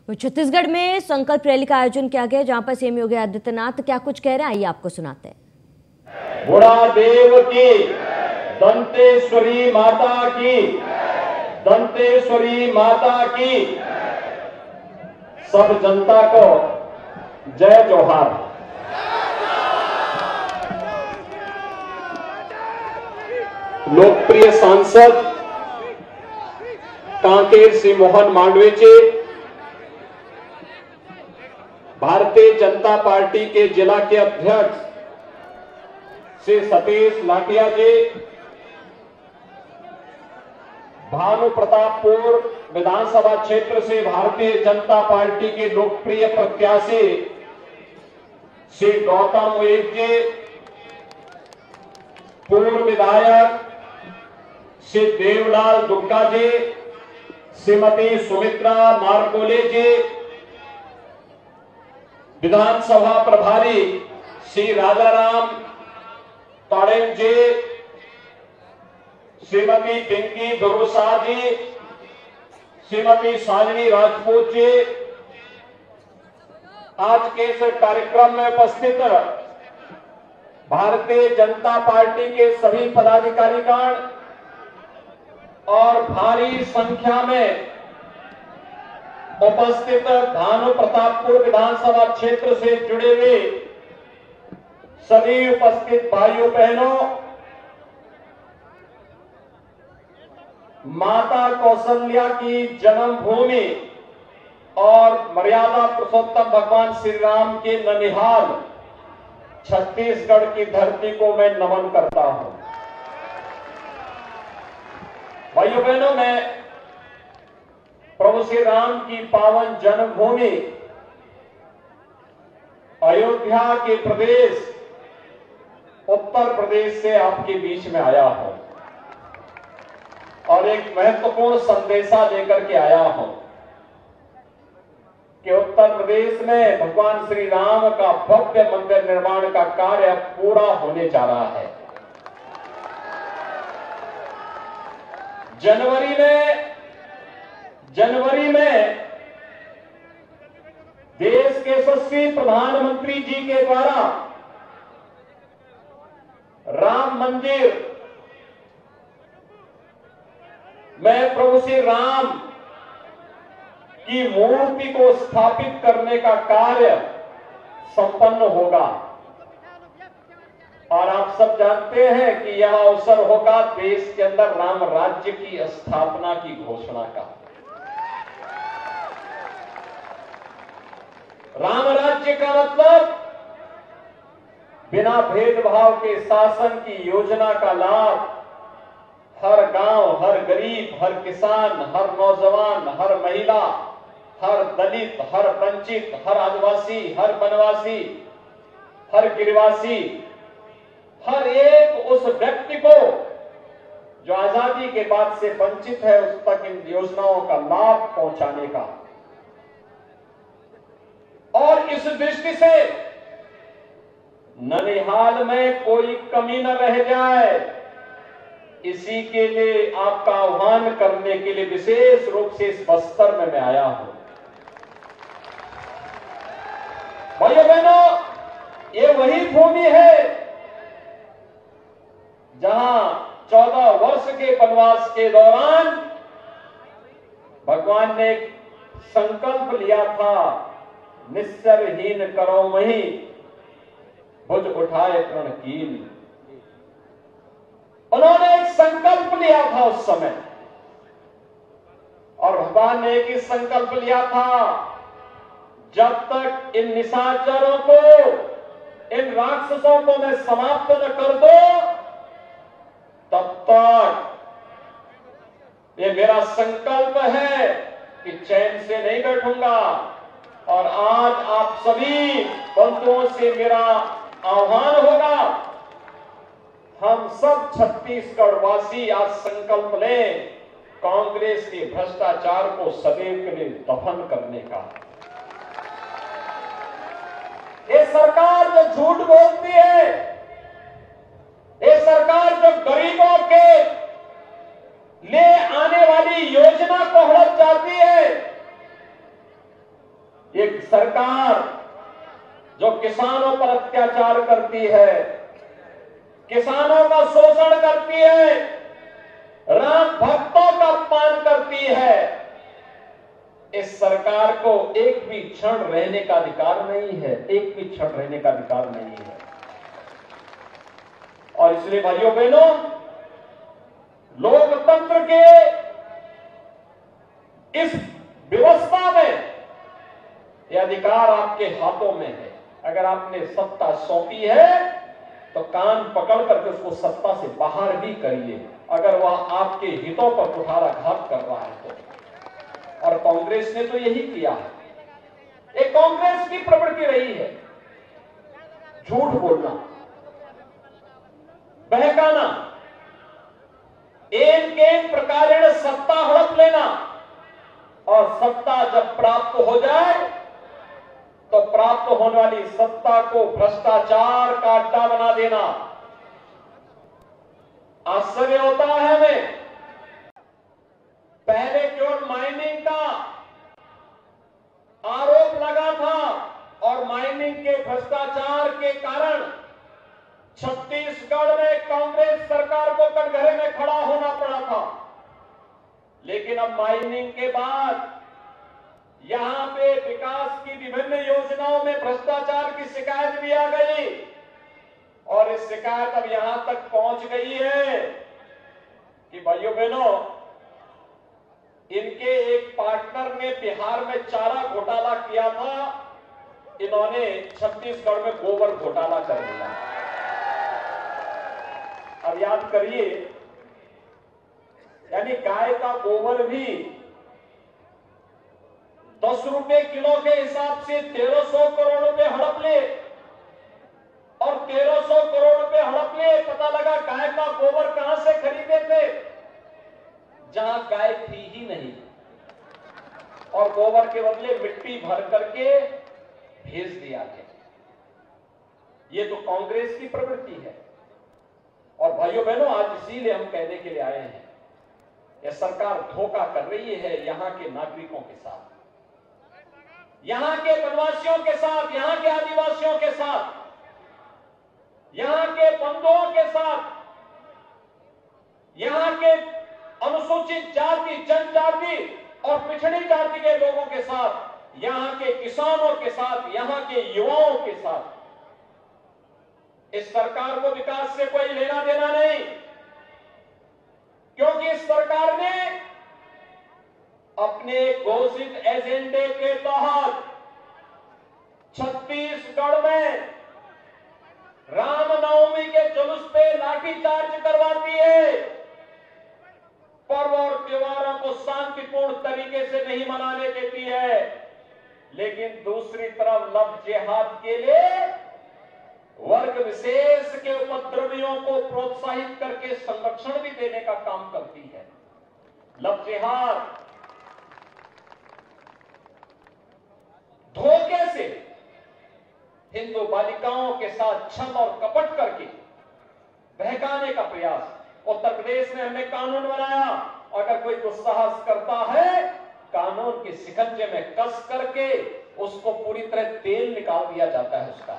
छत्तीसगढ़ में संकल्प रैली का आयोजन किया गया, जहां पर सीएम योगी आदित्यनाथ क्या कुछ कह रहे हैं, आइए आपको सुनाते हैं। बुढ़ादेव की, दंतेश्वरी माता की, दंतेश्वरी माता की सब जनता को जय जोहार। लोकप्रिय सांसद कांकेर से मोहन मांडवे जी, भारतीय जनता पार्टी के जिला के अध्यक्ष श्री सतीश लाटिया जी, भानु प्रतापपुर विधानसभा क्षेत्र से भारतीय जनता पार्टी के लोकप्रिय प्रत्याशी श्री गौतम मुइज जी, पूर्व विधायक श्री देवलाल दुग्गा जी, श्रीमती सुमित्रा मारकोले जी, विधानसभा प्रभारी श्री राजाराम ताड़ेम जी, श्रीमती पिंकी दुरुसा जी, श्रीमती साजनी राजपूत जी, आज के इस कार्यक्रम में उपस्थित भारतीय जनता पार्टी के सभी पदाधिकारीगण और भारी संख्या में उपस्थित भानु प्रतापपुर विधानसभा क्षेत्र से जुड़े हुए सभी उपस्थित भाइयों बहनों, माता कौशल्या की जन्मभूमि और मर्यादा पुरुषोत्तम भगवान श्री राम के ननिहाल छत्तीसगढ़ की धरती को मैं नमन करता हूं। भाइयों बहनों, मैं प्रभु श्री राम की पावन जन्मभूमि अयोध्या के प्रदेश उत्तर प्रदेश से आपके बीच में आया हूं और एक महत्वपूर्ण संदेशा लेकर के आया हूं कि उत्तर प्रदेश में भगवान श्री राम का भव्य मंदिर निर्माण का कार्य पूरा होने जा रहा है। जनवरी में देश के यशस्वी प्रधानमंत्री जी के द्वारा राम मंदिर में प्रभु श्री राम की मूर्ति को स्थापित करने का कार्य संपन्न होगा और आप सब जानते हैं कि यह अवसर होगा देश के अंदर राम राज्य की स्थापना की घोषणा का। राम राज्य का मतलब बिना भेदभाव के शासन की योजना का लाभ हर गांव, हर गरीब, हर किसान, हर नौजवान, हर महिला, हर दलित, हर वंचित, हर आदिवासी, हर वनवासी, हर गिरिवासी, हर एक उस व्यक्ति को जो आजादी के बाद से वंचित है उस तक इन योजनाओं का लाभ पहुंचाने का। और इस दृष्टि से ननिहाल में कोई कमी न रह जाए, इसी के लिए आपका आह्वान करने के लिए विशेष रूप से इस बस्तर में मैं आया हूं। भाइयों बहनों, ये वही भूमि है जहां 14 वर्ष के वनवास के दौरान भगवान ने संकल्प लिया था, निस्सरहीन करो मही भुज उठाए प्रण कील। उन्होंने एक संकल्प लिया था उस समय और भगवान ने एक ही संकल्प लिया था, जब तक इन निशाचरों को, इन राक्षसों को मैं समाप्त न कर दो तब तक ये मेरा संकल्प है कि चैन से नहीं बैठूंगा। और आज आप सभी बंधुओं से मेरा आह्वान होगा, हम सब छत्तीसगढ़ वासी आज संकल्प लें कांग्रेस के भ्रष्टाचार को सदैव के लिए दफन करने का। ये सरकार जो झूठ बोलती है, ये सरकार जो गरीबों के लिए आने वाली योजना को हड़प जाती है, एक सरकार जो किसानों पर अत्याचार करती है, किसानों का शोषण करती है, राम भक्तों का अपमान करती है, इस सरकार को एक भी क्षण रहने का अधिकार नहीं है, एक भी क्षण रहने का अधिकार नहीं है। और इसलिए भाइयों बहनों, लोकतंत्र के इस व्यवस्था में यह अधिकार आपके हाथों में है। अगर आपने सत्ता सौंपी है तो कान पकड़ करके उसको सत्ता से बाहर भी करिए, अगर वह आपके हितों पर कुठाराघात कर रहा है तो। और कांग्रेस ने तो यही किया है। एक कांग्रेस की प्रवृत्ति रही है झूठ बोलना, बहकाना, एक प्रकारेण सत्ता हड़प लेना, और सत्ता जब प्राप्त हो जाए तो प्राप्त होने वाली सत्ता को भ्रष्टाचार का अड्डा बना देना। आश्चर्य होता है हमें, पहले केवल माइनिंग का आरोप लगा था और माइनिंग के भ्रष्टाचार के कारण छत्तीसगढ़ में कांग्रेस सरकार को कटघरे में खड़ा होना पड़ा था। लेकिन अब माइनिंग के बाद यहां पे विकास की विभिन्न योजनाओं में भ्रष्टाचार की शिकायत भी आ गई, और इस शिकायत अब यहां तक पहुंच गई है कि भाइयों बहनों, इनके एक पार्टनर ने बिहार में चारा घोटाला किया था, इन्होंने छत्तीसगढ़ में गोबर घोटाला कर दिया। अब याद करिए, यानी गाय का गोबर भी 10 रुपए किलो के हिसाब से 1300 करोड़ रुपए हड़प ले, और 1300 करोड़ रुपए हड़प ले। पता लगा गाय का गोबर कहां से खरीदे थे, जहां गाय थी ही नहीं, और गोबर के बदले मिट्टी भर करके भेज दिया गया। ये तो कांग्रेस की प्रवृत्ति है। और भाइयों बहनों, आज इसीलिए हम कहने के लिए आए हैं, यह सरकार धोखा कर रही है यहां के नागरिकों के साथ, यहां के वनवासियों के साथ, यहां के आदिवासियों के साथ, यहां के बंधुओं के साथ, यहां के अनुसूचित जाति, जनजाति और पिछड़ी जाति के लोगों के साथ, यहां के किसानों के साथ, यहां के युवाओं के साथ। इस सरकार को विकास से कोई लेना देना नहीं, क्योंकि इस सरकार ने अपने घोषित एजेंडे के तहत छत्तीसगढ़ में रामनवमी के जुलूस पे लाठीचार्ज करवाती है, पर्व और त्योहारों को शांतिपूर्ण तरीके से नहीं मनाने देती है, लेकिन दूसरी तरफ लव जिहाद के लिए वर्ग विशेष के उपद्रवियों को प्रोत्साहित करके संरक्षण भी देने का काम करती है। लव जिहाद धोखे से हिंदू बालिकाओं के साथ छल और कपट करके बहकाने का प्रयास। उत्तर प्रदेश में हमने कानून बनाया, अगर कोई दुस्साहस करता है, कानून के शिकंजे में कस करके उसको पूरी तरह तेल निकाल दिया जाता है उसका।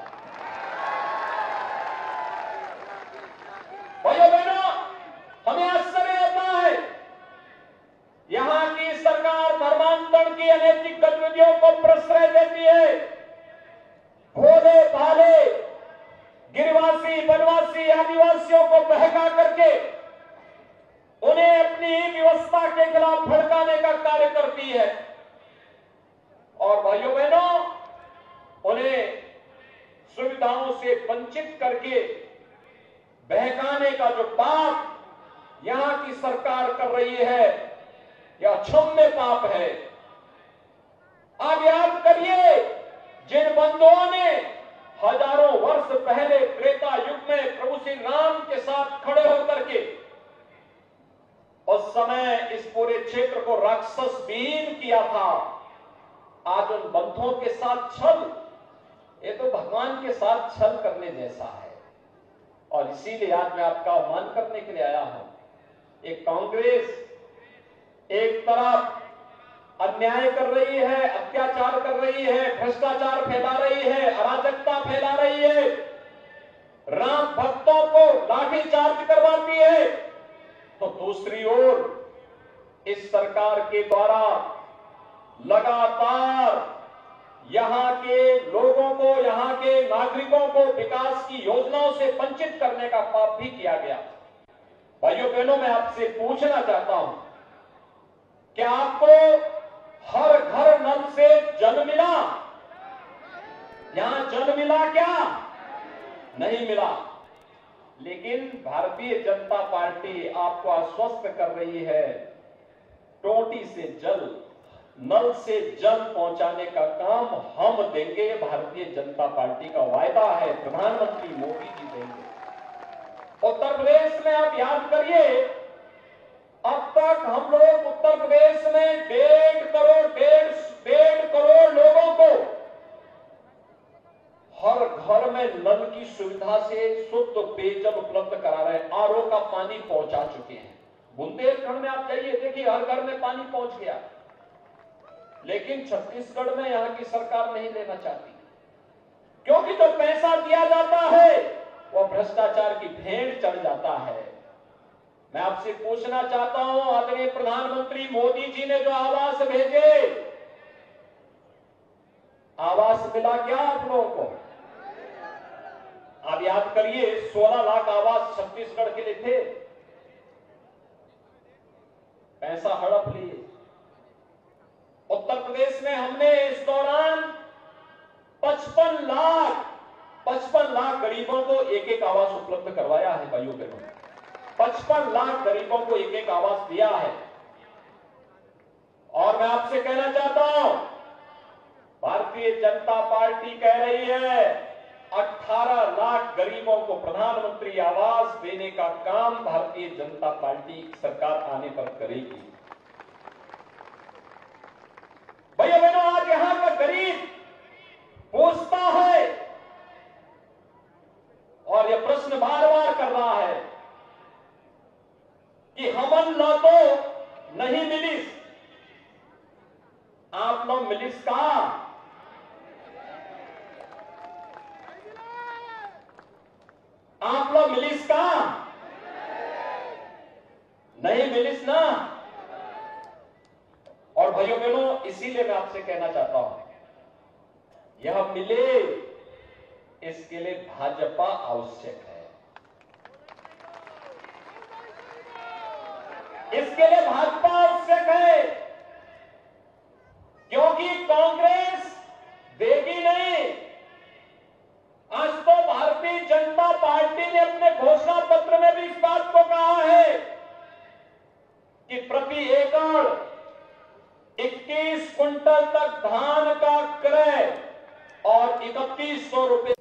भाइयों बहनों, हमें आश्चर्य होता है, यहां की सरकार धर्मांतरण की अनैतिक गतिविधियों को प्रश्रय देती है। भोले भाले गिरिवासी, वनवासी, आदिवासियों को बहका करके उन्हें अपनी व्यवस्था के खिलाफ भड़काने का कार्य करती है। और भाइयों बहनों, उन्हें सुविधाओं से वंचित करके बहकाने का जो पाप यहां की सरकार कर रही है, यह क्षम्य पाप है। आप याद करिए, जिन बंधुओं ने हजारों वर्ष पहले त्रेता युग में प्रभु श्री राम के साथ खड़े होकर के उस समय इस पूरे क्षेत्र को राक्षस विहीन किया था, आज उन बंधुओं के साथ छल, ये तो भगवान के साथ छल करने जैसा है। और इसीलिए आज मैं आपका आह्वान करने के लिए आया हूं। एक कांग्रेस एक तरफ अन्याय कर रही है, अत्याचार कर रही रही है, भ्रष्टाचार फैला रही है, अराजकता फैला रही है, राम भक्तों को लाठीचार्ज करवाती है, तो दूसरी ओर इस सरकार के द्वारा लगातार यहां के लोगों को, यहां के नागरिकों को विकास की योजनाओं से वंचित करने का पाप भी किया गया। भाइयों बहनों, मैं आपसे पूछना चाहता हूं, क्या आपको हर घर नल से जल मिला? यहां जल मिला क्या? नहीं मिला। लेकिन भारतीय जनता पार्टी आपको आश्वस्त कर रही है, टोटी से जल, नल से जल पहुंचाने का काम हम देंगे। भारतीय जनता पार्टी का वायदा है, प्रधानमंत्री मोदी जी देंगे। उत्तर प्रदेश में आप याद करिए, अब तक हम लोग उत्तर प्रदेश में 1.5 करोड़ लोगों को हर घर में नल की सुविधा से शुद्ध पेयजल उपलब्ध करा रहे हैं, आरओ का पानी पहुंचा चुके हैं। बुंदेलखंड में आप जाइए, देखिए हर घर में पानी पहुंच गया। लेकिन छत्तीसगढ़ में यहां की सरकार नहीं लेना चाहती, क्योंकि जो पैसा दिया जाता है वो भ्रष्टाचार की भेंट चढ़ जाता है। मैं आपसे पूछना चाहता हूं, आदरणीय प्रधानमंत्री मोदी जी ने जो आवास भेजे, आवास मिला क्या आप लोगों को? आप याद करिए, 16 लाख आवास छत्तीसगढ़ के लिए थे, पैसा हड़प लिए। उत्तर प्रदेश में हमने इस दौरान 55 लाख गरीबों को एक एक आवास उपलब्ध करवाया है। भाइयों बहनों, 55 लाख गरीबों को एक एक आवास दिया है। और मैं आपसे कहना चाहता हूं, भारतीय जनता पार्टी कह रही है 18 लाख गरीबों को प्रधानमंत्री आवास देने का काम भारतीय जनता पार्टी सरकार आने पर करेगी। भैया बहनों, आज यहां का गरीब पूछता है और यह प्रश्न बार बार कर रहा है कि हमन ला तो नहीं मिलिस, आप लोग मिलिस का? आप लोग मिलिस का? नहीं मिलिस ना। और भाइयों बहनों, इसीलिए मैं आपसे कहना चाहता हूं, यह मिले इसके लिए भाजपा आवश्यक है। इसके लिए भाजपा आवश्यक है, क्योंकि कांग्रेस देगी नहीं। आज तो भारतीय जनता पार्टी ने अपने घोषणा पत्र में भी इस बात को कहा है कि प्रति एकड़ 21 क्विंटल तक धान का क्रय और 3100 रुपए